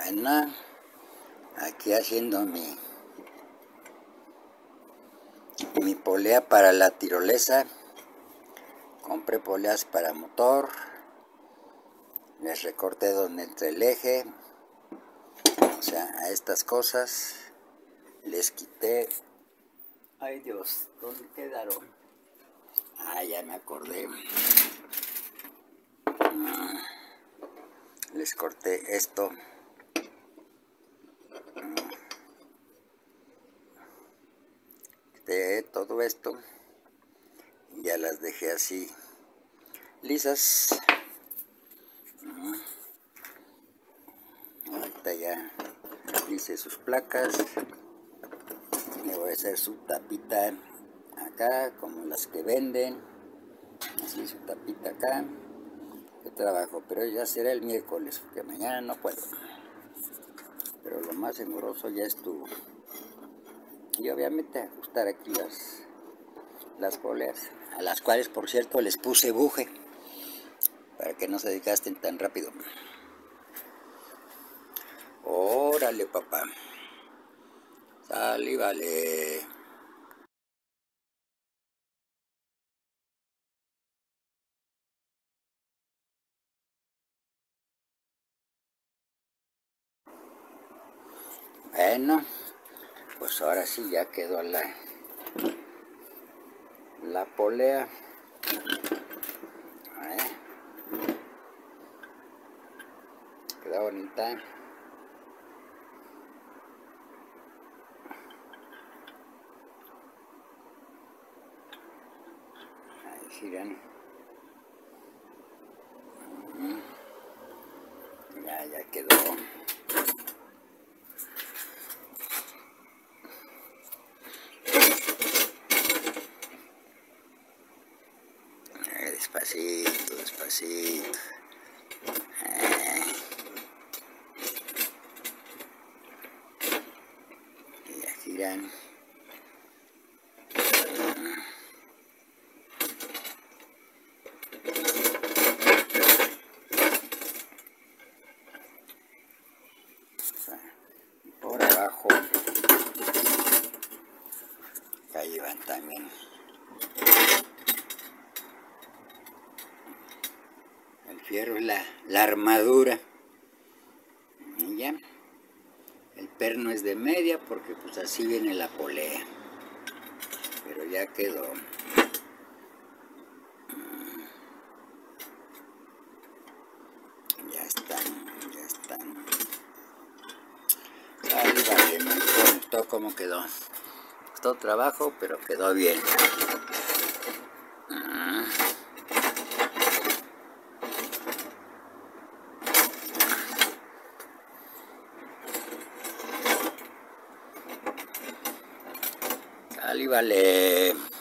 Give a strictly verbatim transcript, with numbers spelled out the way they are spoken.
Bueno, aquí haciendo mi, mi polea para la tirolesa. Compré poleas para motor. Les recorté donde entra el eje. O sea, a estas cosas les quité. Ay Dios, ¿dónde quedaron? Ah, ya me acordé. Les corté esto. Quité todo esto. Y ya las dejé así lisas. Ahorita ya hice sus placas. Le voy a hacer su tapita acá, como las que venden. Así su tapita acá. De trabajo, pero ya será el miércoles, porque mañana no puedo. Pero lo más engorroso ya estuvo. Y obviamente ajustar aquí las, las poleas, a las cuales por cierto les puse buje, para que no se desgasten tan rápido. Órale, papá. Sale, vale. Bueno, pues ahora sí ya quedó la, la polea. ¿Eh? Queda bonita. Ahí giran. Ya, ya quedó. Despacito, despacito. Eh. Y ya giran. Por abajo. Ahí van también. El fierro es la, la armadura. Y ya. El perno es de media porque pues así viene la polea. Pero ya quedó. Ya están, ya están. Ahí vale, me gustó cómo quedó. Costó trabajo, pero quedó bien. Sale, vale.